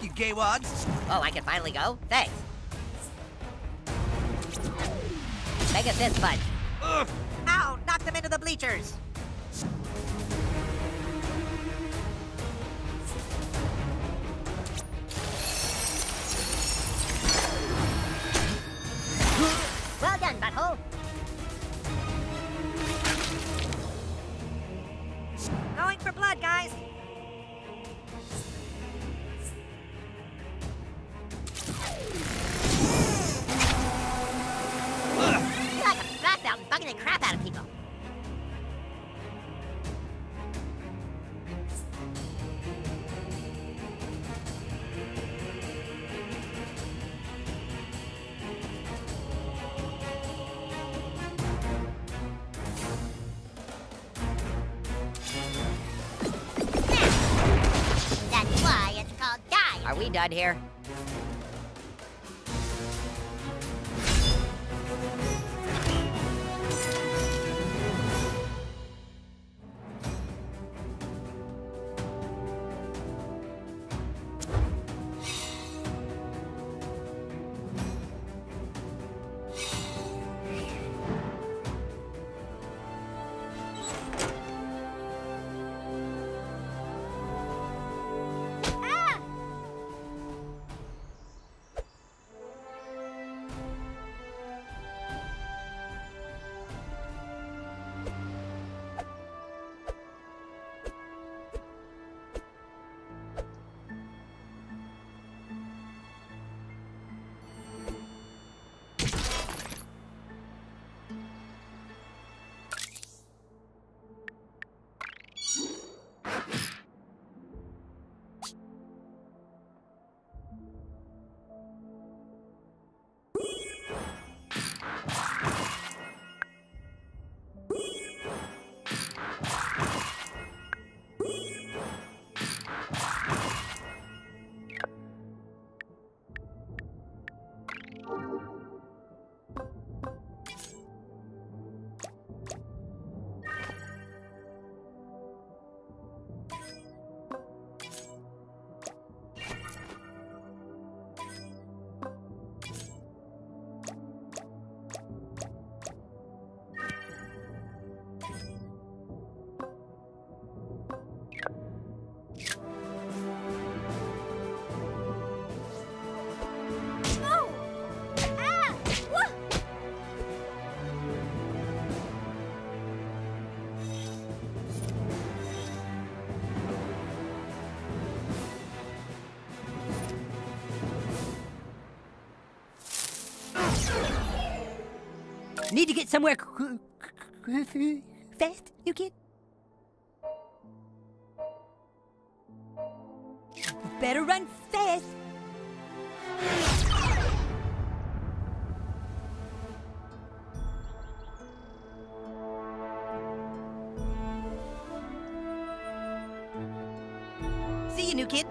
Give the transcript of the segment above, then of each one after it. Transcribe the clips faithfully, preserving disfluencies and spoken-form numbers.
you gaywads. Oh, I can finally go? Thanks. Mega fist punch. Ugh. Ow! Knock them into the bleachers. Well done, butthole. Going for blood, guys. You're like a frat mountain bugging the crap out of people. That's why it's called die. Are we done here? Need to get somewhere fast, you kid? Better run fast. See you, new kid.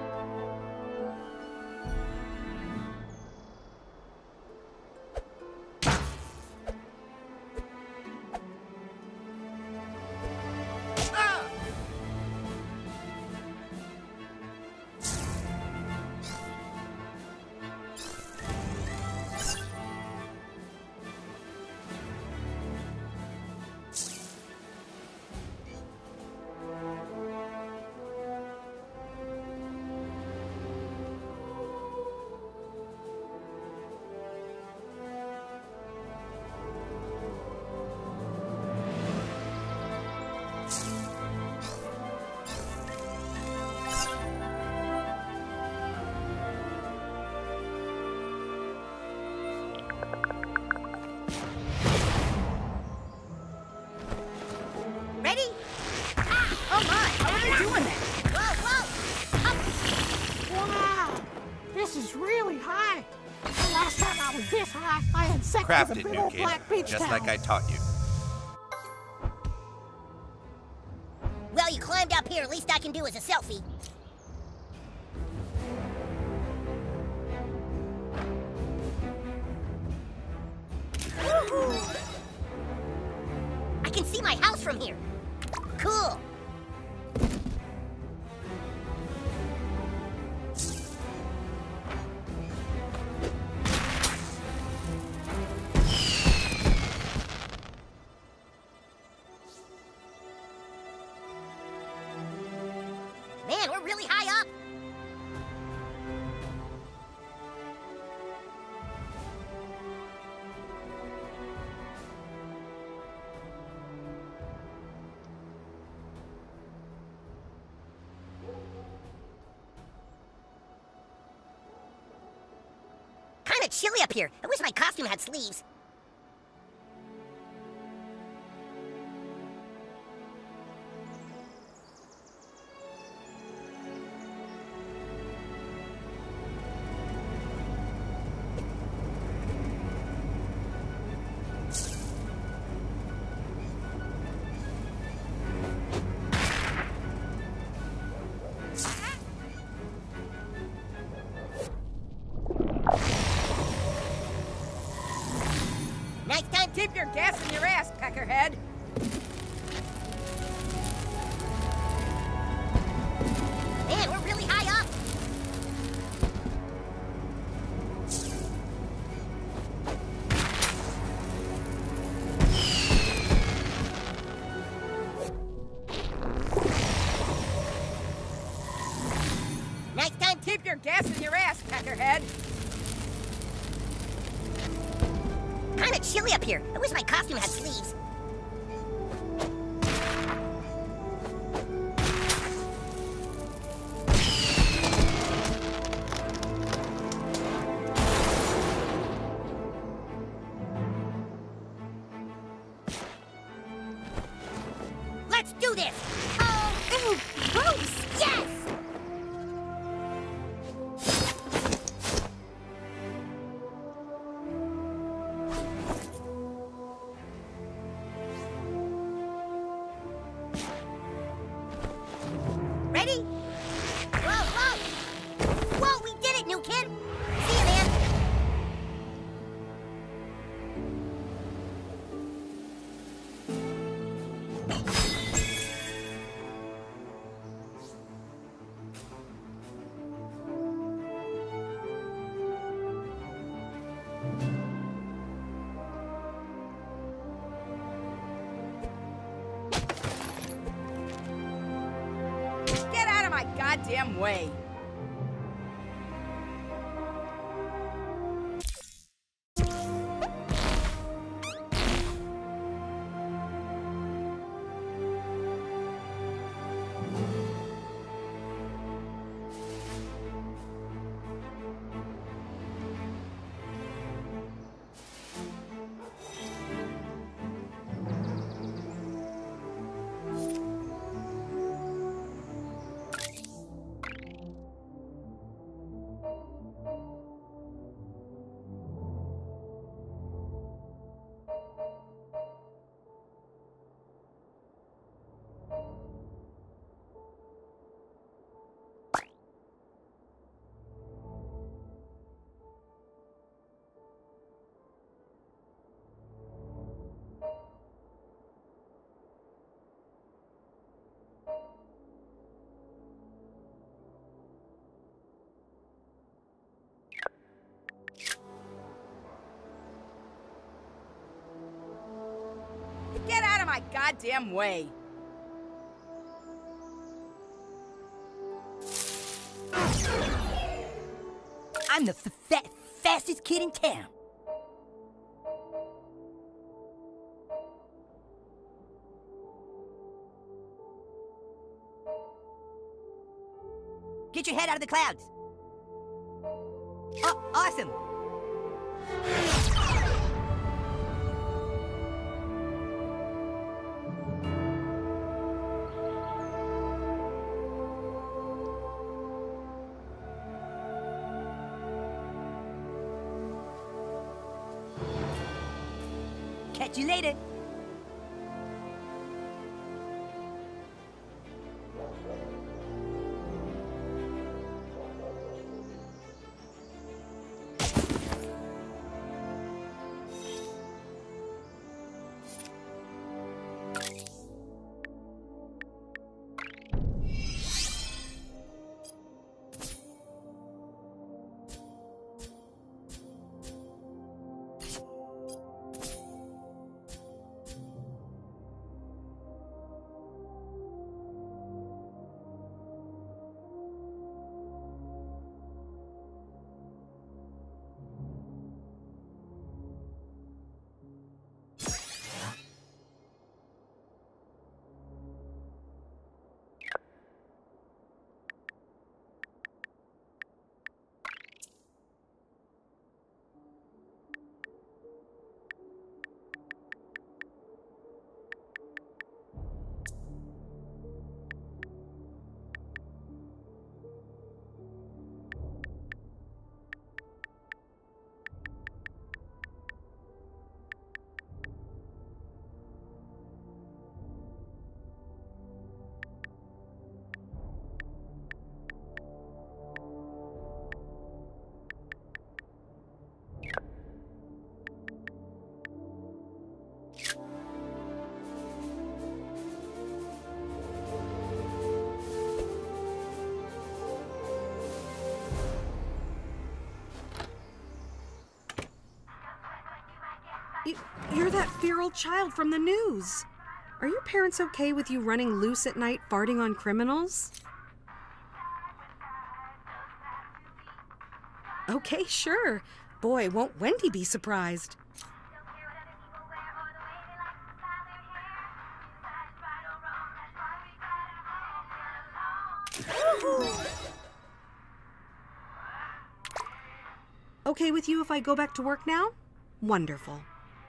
Ready? Ah, oh my! How are you doing that? Whoa, whoa! Up. Wow! This is really high. The last time I was this high, I had sex Craft with a it, big new old kid. black beach Just towel. like I taught you. Well, you climbed up here. Least I can do is a selfie. I can see my house from here. Cool. Kinda chilly up here. I wish my costume had sleeves. Nice time. Keep your gas in your ass, peckerhead. Man, we're really high up. Nice time. Keep your gas in your ass, peckerhead. Kinda chilly up here. I wish my costume had sleeves. Let's do this! Oh, ooh, gross! Yes! Ready? Whoa, whoa! Whoa, we did it, new kid! See you, man! Get out of my goddamn way. Get out of my goddamn way. I'm the f fa fastest kid in town. Get your head out of the clouds. Oh, awesome. Catch you later. You're that feral child from the news. Are your parents okay with you running loose at night, farting on criminals? Okay, sure. Boy, won't Wendy be surprised. Okay with you if I go back to work now? Wonderful.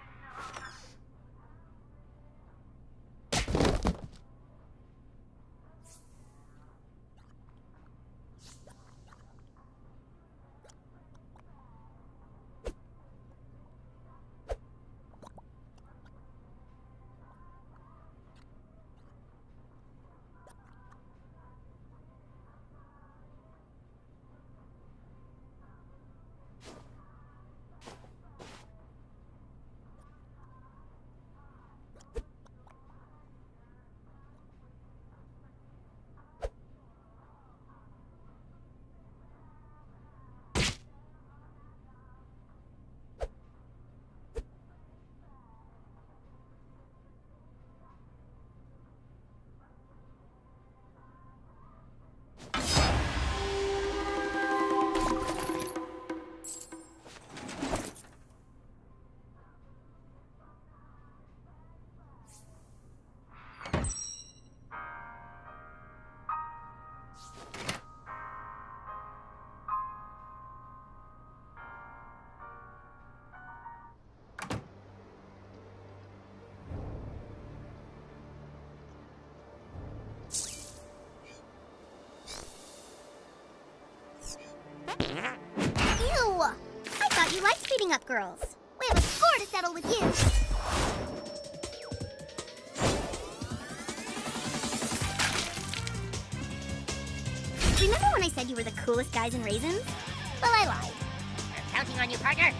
Ew! I thought you liked beating up girls. We have a score to settle with you. Remember when I said you were the coolest guys in Raisins? Well, I lied. I'm counting on you, partner.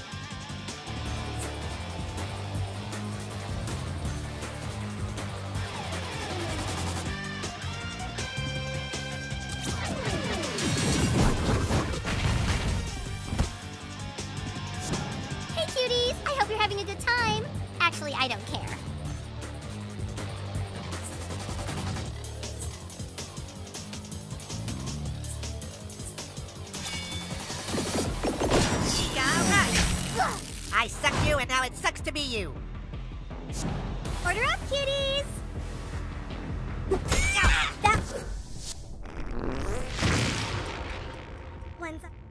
Hey, cuties! I hope you're having a good time. Actually, I don't care. I sucked you, and now it sucks to be you. Order up, cuties! That... One's...